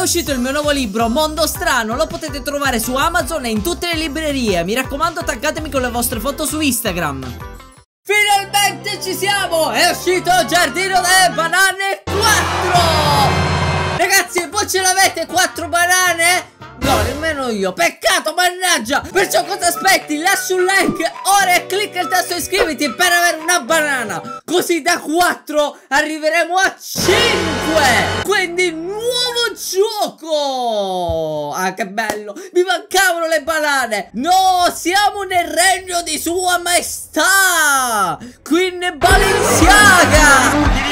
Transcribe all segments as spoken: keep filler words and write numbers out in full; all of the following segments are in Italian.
uscito il mio nuovo libro Mondo Strano, lo potete trovare su Amazon e in tutte le librerie. Mi raccomando, taggatemi con le vostre foto su Instagram. Finalmente ci siamo! È uscito Giardino delle Banane quattro! Ragazzi, voi ce l'avete quattro banane? No, nemmeno io. Peccato, mannaggia. Perciò cosa aspetti? Lascia un like ora e clicca il tasto iscriviti per avere una banana. Così da quattro arriveremo a cinque. Quindi nuovo gioco. Ah, che bello. Mi mancavano le banane. No, siamo nel regno di Sua Maestà Queen Balenciaga.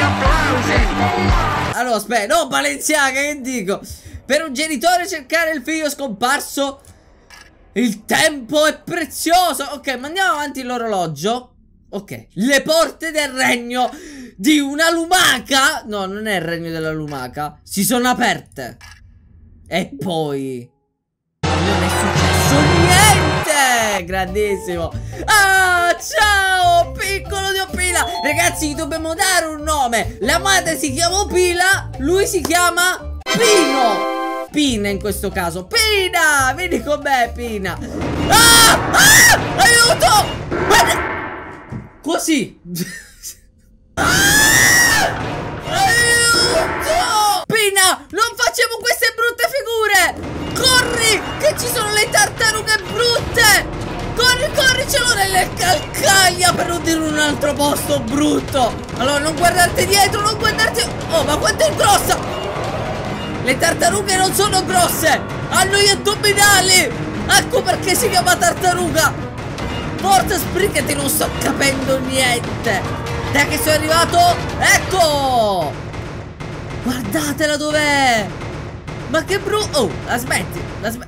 Allora, aspetta, no, Balenciaga, che dico? Per un genitore cercare il figlio scomparso, il tempo è prezioso. Ok, mandiamo avanti l'orologio. Ok, le porte del regno di una lumaca, no, non è il regno della lumaca, si sono aperte. E poi non è successo niente. Grandissimo. Ah, ciao, piccolo Dio Pila. Ragazzi, gli dobbiamo dare un nome. La madre si chiama Pila, lui si chiama Pino. Pina in questo caso. Pina, vieni con me, Pina. Ah, ah, aiuto. Così. Ah, aiuto. Pina, non facciamo queste brutte figure. Corri, che ci sono le tartarughe brutte. Corri, corri, ce l'ho nelle calcaglia, per non dire un altro posto brutto. Allora, non guardarti dietro, non guardarti. Oh, ma quanto è grossa. Le tartarughe non sono grosse, hanno gli addominali. Ecco perché si chiama tartaruga. Forza, sbrigati, non sto capendo niente. Dai che sono arrivato. Ecco. Guardatela dov'è. Ma che brutto. Oh, la smetti, la smetti.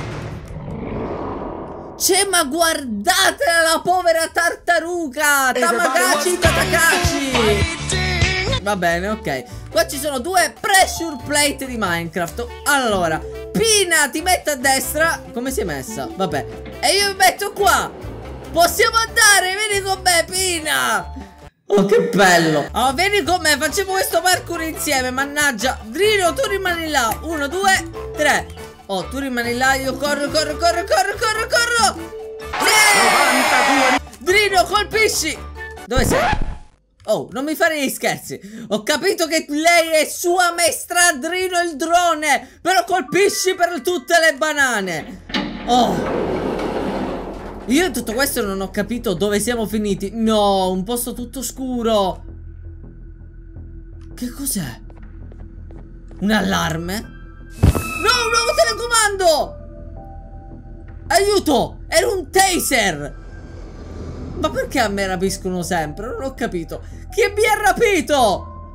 C'è, ma guardatela la povera tartaruga. Tamagotchi, Tatakachi. Va bene, ok. Qua ci sono due pressure plate di Minecraft. Allora, Pina, ti metto a destra. Come si è messa? Vabbè. E io mi metto qua. Possiamo andare, vieni con me, Pina. Oh, che bello. Oh, vieni con me, facciamo questo parkour insieme. Mannaggia. Drino, tu rimani là. Uno, due, tre. Oh, tu rimani là, io corro, corro, corro, corro, corro, corro. Yeah! Drino, colpisci. Dove sei? Oh, non mi fare gli scherzi. Ho capito che lei è Sua Maestà Drino il drone, però colpisci per tutte le banane. Oh, io in tutto questo non ho capito dove siamo finiti. No, un posto tutto scuro. Che cos'è? Un allarme? No, un nuovo telecomando. Aiuto, era un taser. Ma perché a me rapiscono sempre? Non ho capito. Chi mi ha rapito?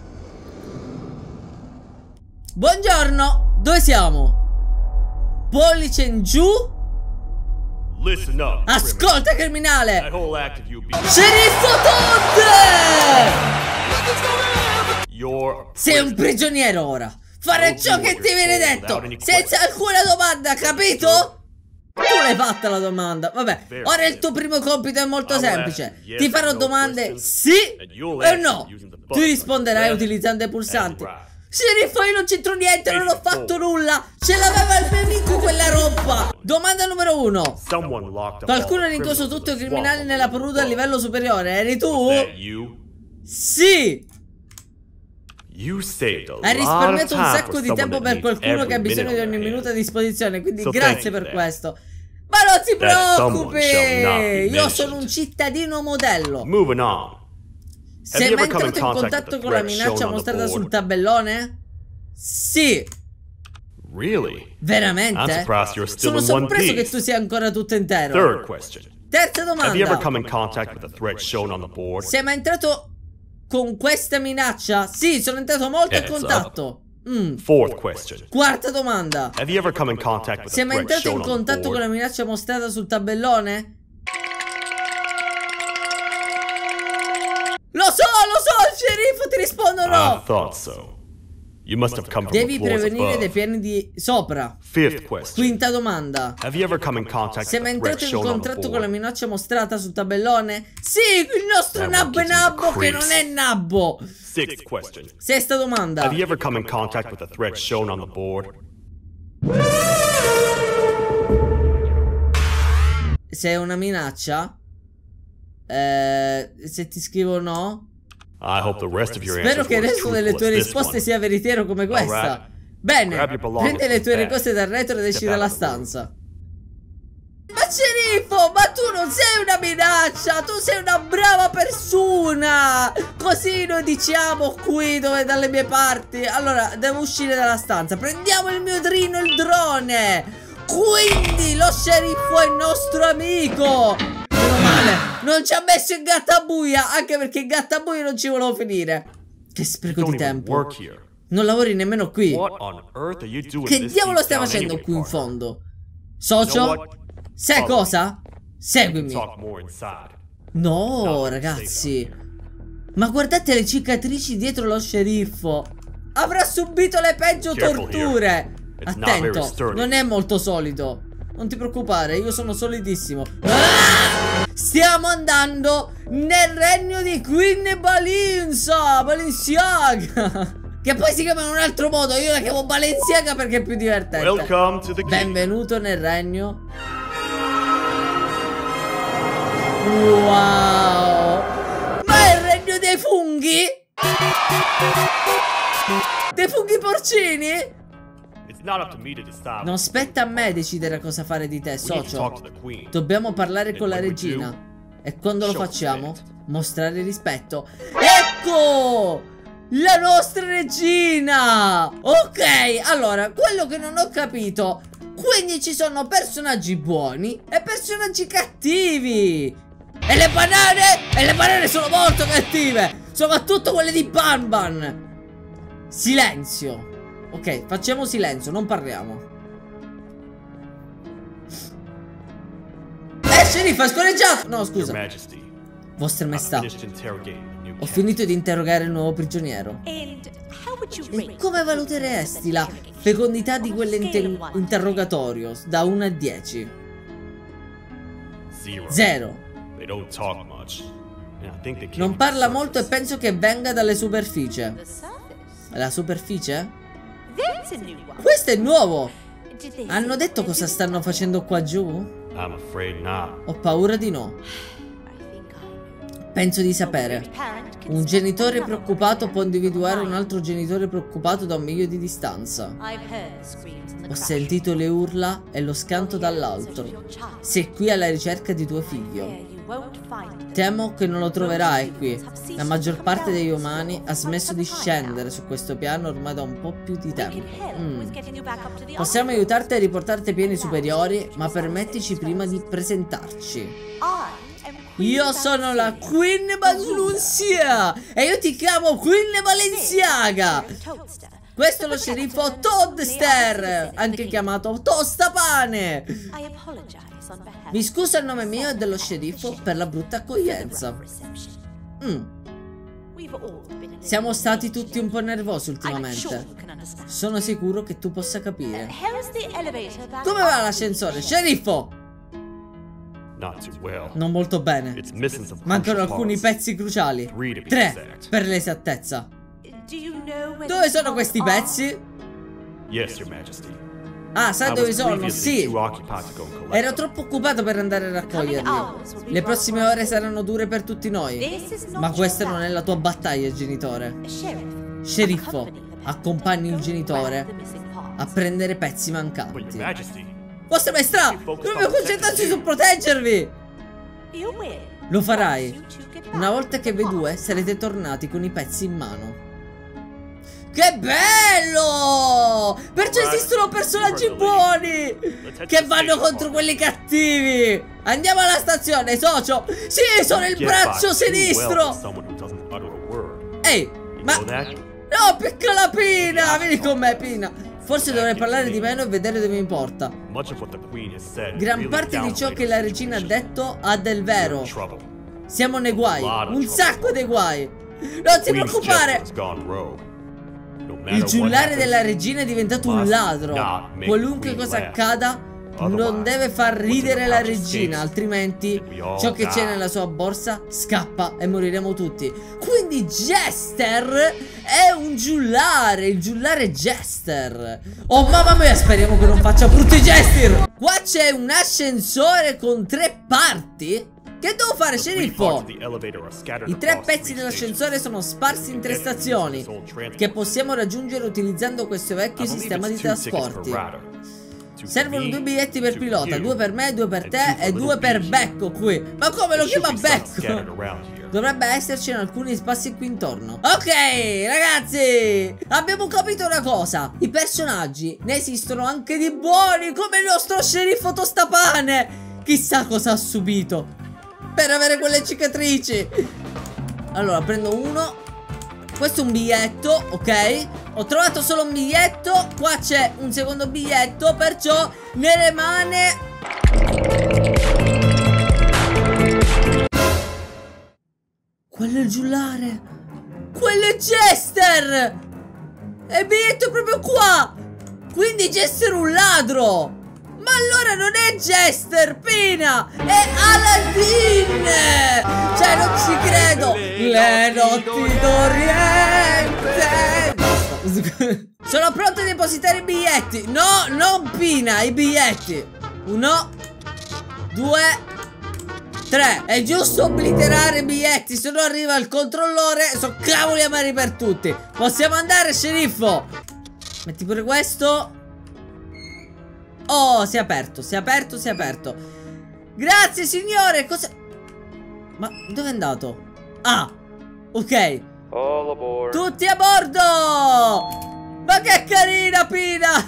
Buongiorno. Dove siamo? Pollice in giù. Ascolta, criminale. Sceriffo Todd. Sei un prigioniero ora. Fare ciò che ti viene detto, senza alcuna domanda, capito? Tu l'hai fatta la domanda. Vabbè, ora il tuo primo compito è molto semplice. Ti farò domande sì o no. Tu risponderai utilizzando i pulsanti. Sceriffo, io non c'entro niente, non ho fatto nulla. Ce l'aveva il mio amico quella roba. Domanda numero uno. Qualcuno ha rinchiuso tutti i criminali nella paruda a livello superiore. Eri tu? Sì. Hai risparmiato un sacco di tempo per qualcuno che ha bisogno di ogni minuto a disposizione, quindi grazie per questo. Ma non ti preoccupi, io sono un cittadino modello. Sei mai entrato in contatto con la minaccia mostrata sul tabellone? Sì. Veramente? Sono sorpreso che tu sia ancora tutto intero. Terza domanda. Sei mai entrato con questa minaccia? Sì, sono entrato molto in contatto. Mm. Quarta domanda. Sei mai entrato in contatto con la minaccia mostrata sul tabellone? Lo so, lo so, il sceriffo ti rispondo no. Devi prevenire dei piani di sopra. Quinta domanda. Sei mai entrato in contatto con la minaccia mostrata sul tabellone? Sì, il nostro nabbo è nabbo che non è nabbo. Sesta domanda. Se è una minaccia, eh, se ti scrivo no, spero che il resto delle tue risposte sia veritiero come questa. Bene, prendi le tue cose dal retro ed esci dalla stanza. Ma sceriffo, ma tu non sei una minaccia, tu sei una brava persona. Così noi diciamo qui dove dalle mie parti. Allora, devo uscire dalla stanza. Prendiamo il mio drino, il drone. Quindi lo sceriffo è il nostro amico. Meno male, non ci ha messo in gattabuia. Anche perché in gattabuia non ci volevo finire. Che spreco di tempo. Non lavori nemmeno qui. Che diavolo stai facendo qui in fondo? Socio? Sai cosa? Seguimi. No, ragazzi. Ma guardate le cicatrici dietro lo sceriffo. Avrà subito le peggio torture. Attento, non è molto solido. Non ti preoccupare, io sono solidissimo. Ah! Stiamo andando nel regno di Queen Balinza Balenciaga. Che poi si chiama in un altro modo. Io la chiamo Balenciaga perché è più divertente. Benvenuto nel regno. Wow. Ma è il regno dei funghi? Dei funghi porcini? Non spetta a me decidere cosa fare di te, socio. Dobbiamo parlare con la regina. E quando lo facciamo, mostrare rispetto. Ecco! La nostra regina! Ok, allora, quello che non ho capito. Quindi ci sono personaggi buoni e personaggi cattivi. E le banane? E le banane sono molto cattive. Soprattutto quelle di Banban. Silenzio. Ok, facciamo silenzio, non parliamo. Eh, sceriffo, è scorreggiato! No, scusa. Vostra maestà, ho finito di interrogare il nuovo prigioniero. E come valuteresti la fecondità di quell'interrogatorio da uno a dieci? Zero. Non parla molto e penso che venga dalle superficie. La superficie? Questo è nuovo. Hanno detto cosa stanno facendo qua giù? Ho paura di no. Penso di sapere. Un genitore preoccupato può individuare un altro genitore preoccupato da un miglio di distanza. Ho sentito le urla e lo scanto dall'alto. Sei qui alla ricerca di tuo figlio. Temo che non lo troverai qui. La maggior parte degli umani ha smesso di scendere su questo piano ormai da un po' più di tempo. Mm. Possiamo aiutarti a riportarti ai piani superiori, ma permettici prima di presentarci. Io sono la Queen Balenciaga e io ti chiamo Queen Balenciaga. Questo è lo sceriffo Toadster, anche chiamato Tostapane. Mi scuso a nome mio e dello sceriffo per la brutta accoglienza. Mm. Siamo stati tutti un po' nervosi ultimamente. Sono sicuro che tu possa capire. Come va l'ascensore, sceriffo? Non molto bene. Mancano alcuni pezzi cruciali. Tre, per l'esattezza. Dove sono questi pezzi? Ah, sai dove sono? Sì. Ero troppo occupato per andare a raccoglierli. Le prossime ore saranno dure per tutti noi. Ma questa non è la tua battaglia, genitore. Sceriffo, accompagni il genitore a prendere pezzi mancanti. Vostra maestà, dobbiamo concentrarci su proteggervi. Lo farai. Una volta che voi due sarete tornati con i pezzi in mano. Che bello! Perciò esistono personaggi buoni che vanno contro quelli cattivi. Andiamo alla stazione, socio. Sì, sono il braccio sinistro. Ehi, ma... no, piccola Pina. Vieni con me, Pina. Forse dovrei parlare di meno e vedere dove mi porta. Gran parte di ciò che la regina ha detto ha del vero. Siamo nei guai, un sacco di guai. Non ti preoccupare. Il giullare della regina è diventato un ladro. Qualunque cosa accada, non deve far ridere la regina, altrimenti ciò che c'è nella sua borsa scappa e moriremo tutti. Quindi Jester è un giullare, il giullare Jester. Oh mamma mia, speriamo che non faccia brutti gesti. Qua c'è un ascensore con tre parti. Che devo fare, sceriffo? I tre pezzi dell'ascensore sono sparsi in tre stazioni che possiamo raggiungere utilizzando questo vecchio sistema di trasporti. Servono due biglietti per pilota, due per me, due per te e due per Becco qui. Ma come lo chiama Becco? Dovrebbe esserci in alcuni spazi qui intorno. Ok, ragazzi, abbiamo capito una cosa. I personaggi ne esistono anche di buoni, come il nostro sceriffo Tostapane. Chissà cosa ha subito per avere quelle cicatrici. Allora, prendo uno. Questo è un biglietto, ok? Ho trovato solo un biglietto. Qua c'è un secondo biglietto, perciò ne rimane... Quello è il giullare. Quello è Jester. E il biglietto è proprio qua. Quindi Jester è un ladro. Ma allora non è Jester, Pina, è Aladdin. Cioè non ci credo. Le notti d'Oriente. Basta. Sono pronto a depositare i biglietti. No, non Pina, i biglietti. Uno, due, tre. È giusto obliterare i biglietti, se no arriva il controllore. So cavoli amari per tutti. Possiamo andare, sceriffo. Metti pure questo. Oh, si è aperto, si è aperto, si è aperto. Grazie, signore. Cosa... Ma dove è andato? Ah, ok. Tutti a bordo. Ma che carina, Pina.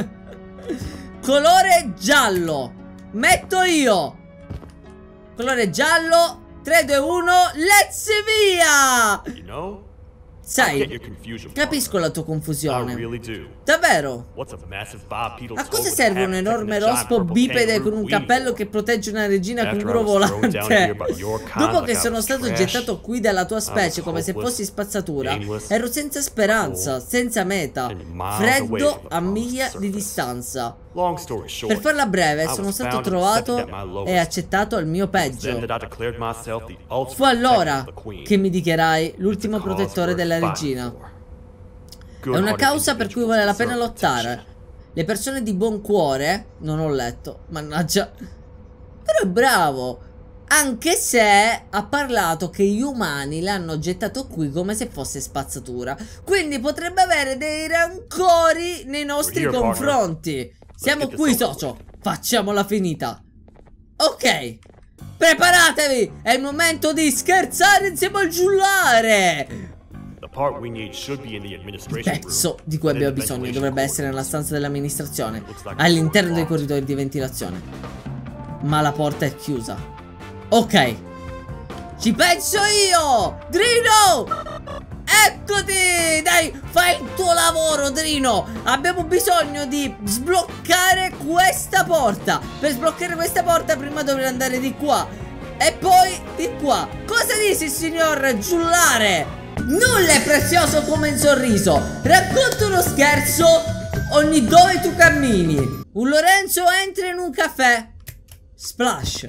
Colore giallo. Metto io. Colore giallo. tre, due, uno. Let's via. Sai, capisco la tua confusione. Davvero? A cosa serve un enorme rospo bipede con un cappello che protegge una regina canguro volante? Dopo che sono stato gettato qui dalla tua specie come se fossi spazzatura, ero senza speranza, senza meta, freddo a miglia di distanza. Per farla breve, sono stato trovato e accettato al mio peggio. Fu allora che mi dichiarai l'ultimo protettore della regina. È una causa per cui vale la pena lottare. Le persone di buon cuore... Non ho letto, mannaggia. Però è bravo. Anche se ha parlato che gli umani l'hanno gettato qui come se fosse spazzatura. Quindi potrebbe avere dei rancori nei nostri confronti. Siamo qui, socio. Facciamola finita. Ok, preparatevi. È il momento di scherzare insieme al giullare. Il pezzo di cui abbiamo bisogno dovrebbe essere nella stanza dell'amministrazione, all'interno dei corridoi di ventilazione. Ma la porta è chiusa. Ok, ci penso io. Drino, eccoti. Dai, fai il tuo lavoro, Drino. Abbiamo bisogno di sbloccare questa porta. Per sbloccare questa porta prima dovrei andare di qua e poi di qua. Cosa dici, signor giullare? Nulla è prezioso come il sorriso. Racconta uno scherzo ogni dove tu cammini. Un Lorenzo entra in un caffè. Splash.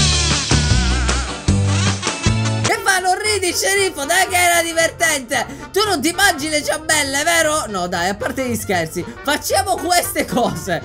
Che fa? Non ridi, sceriffo? Dai che era divertente. Tu non ti mangi le ciambelle, vero? No dai, a parte gli scherzi, facciamo queste cose.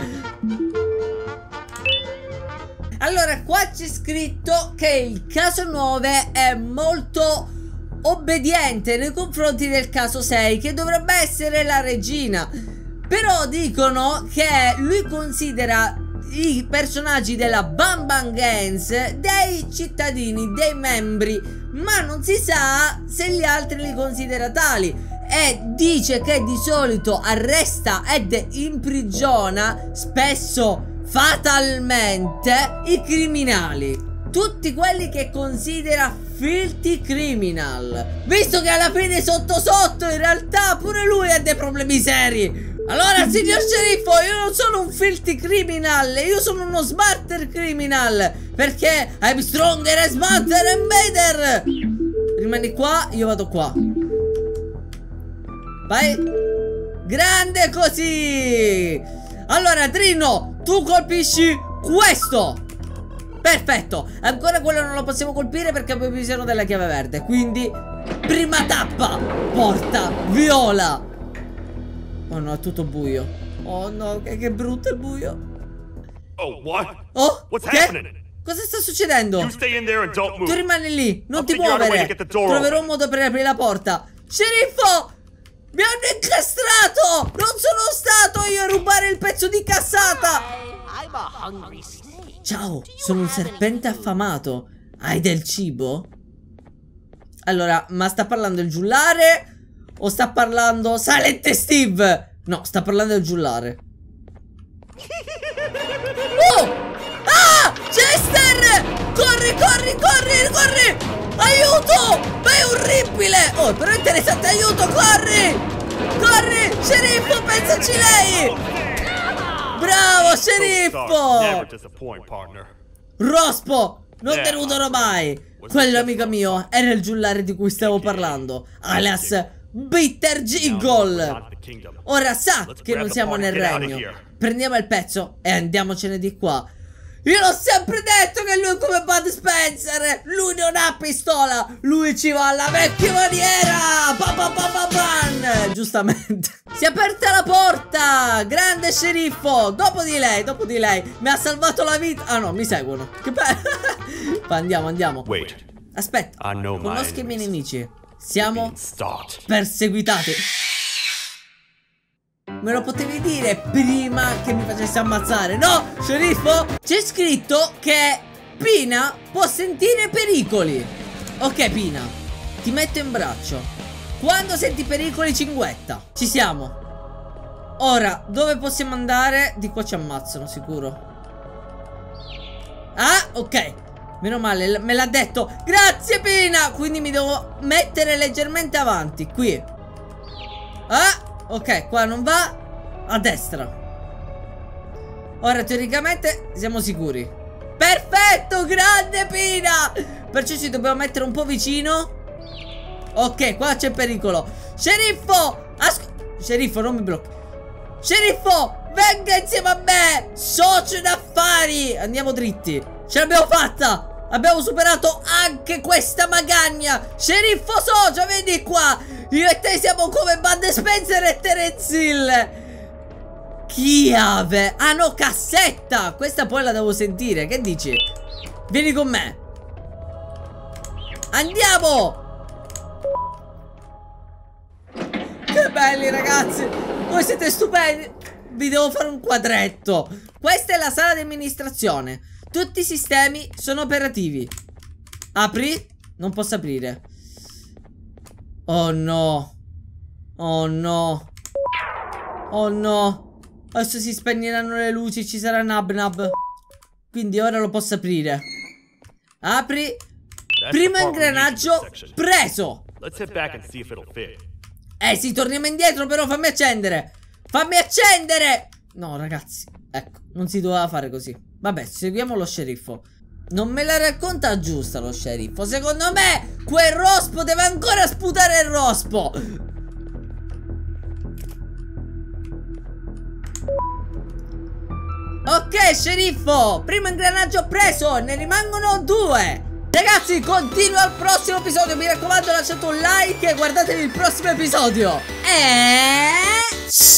Allora, qua c'è scritto che il caso nove è molto obbediente nei confronti del caso sei, che dovrebbe essere la regina. Però dicono che lui considera i personaggi della Bang Bang Gangs dei cittadini, dei membri, ma non si sa se gli altri li considera tali. E dice che di solito arresta ed imprigiona, spesso fatalmente, i criminali. Tutti quelli che considera filthy criminal. Visto che alla fine sotto sotto in realtà pure lui ha dei problemi seri. Allora, signor sceriffo, io non sono un filthy criminal, io sono uno smarter criminal, perché I'm stronger and smarter and better. Rimani qua, io vado qua. Vai. Grande così. Allora, Drino, tu colpisci questo. Perfetto. Ancora quello non lo possiamo colpire perché abbiamo bisogno della chiave verde. Quindi prima tappa, porta viola. Oh no, è tutto buio. Oh no, che, che brutto il buio. Oh, what? Oh, What's che? happening? Cosa sta succedendo? You stay in there and don't move. Tu rimani lì, non I'll ti figure out a way to muovere. get the door Troverò open. un modo per aprire la porta. Sceriffo! Mi hanno incastrato! Non sono stato io a rubare il pezzo di cassata! Ciao, sono un serpente affamato. Hai del cibo? Allora, ma sta parlando il giullare? O sta parlando Silent Steve? No, sta parlando il giullare. Oh! Ah! Chester! Corri, corri, corri, corri! Aiuto! Ma è orribile! Oh, però è interessante, aiuto, corri! Corri! Sceriffo, pensaci lei! Bravo, sceriffo! Never disappoint, partner. Rospo! Non Yeah. deludono mai! Quello, amico mio, era il giullare di cui stavo parlaando, alias Bitter Jiggle! Ora sa che non siamo nel regno. Prendiamo il pezzo e andiamocene di qua. Io l'ho sempre detto che lui è come Bud Spencer. Lui non ha pistola. Lui ci va alla vecchia maniera. Pa pa pa pa pan. Giustamente. Si è aperta la porta. Grande sceriffo. Dopo di lei, dopo di lei. Mi ha salvato la vita. Ah no, mi seguono. Che bello. Andiamo, andiamo. Wait. Aspetta. I know my Conosco i miei enemies. nemici. Siamo Being stalked. perseguitati. Me lo potevi dire prima che mi facessi ammazzare. No, sceriffo. C'è scritto che Pina può sentire pericoli. Ok, Pina, ti metto in braccio. Quando senti pericoli cinguetta. Ci siamo. Ora, dove possiamo andare? Di qua ci ammazzano, sicuro. Ah, ok. Meno male, me l'ha detto. Grazie, Pina. Quindi mi devo mettere leggermente avanti. Qui. Ah, ok, qua non va. A destra. Ora teoricamente siamo sicuri. Perfetto, grande Pina. Perciò ci dobbiamo mettere un po' vicino. Ok, qua c'è pericolo. Sceriffo, Sceriffo, non mi blocchi. Sceriffo, venga insieme a me. Socio in affari. Andiamo dritti. Ce l'abbiamo fatta. Abbiamo superato anche questa magagna. Sceriffo socio, vedi qua. Io e te siamo come Bud Spencer e Terence Hill. Chiave. Ah no, cassetta. Questa poi la devo sentire. Che dici? Vieni con me. Andiamo. Che belli ragazzi. Voi siete stupendi. Vi devo fare un quadretto. Questa è la sala di amministrazione. Tutti i sistemi sono operativi. Apri. Non posso aprire. Oh no. Oh no. Oh no. Adesso si spegneranno le luci. Ci sarà Nab Nab. Quindi ora lo posso aprire. Apri. Primo ingranaggio preso. Eh sì, torniamo indietro. Però fammi accendere. Fammi accendere. No ragazzi, ecco, non si doveva fare così. Vabbè, seguiamo lo sceriffo. Non me la racconta giusta lo sceriffo. Secondo me quel rospo deve ancora sputare il rospo. Ok sceriffo, primo ingranaggio preso. Ne rimangono due. Ragazzi, continuo al prossimo episodio. Mi raccomando, lasciate un like e guardatevi il prossimo episodio. E...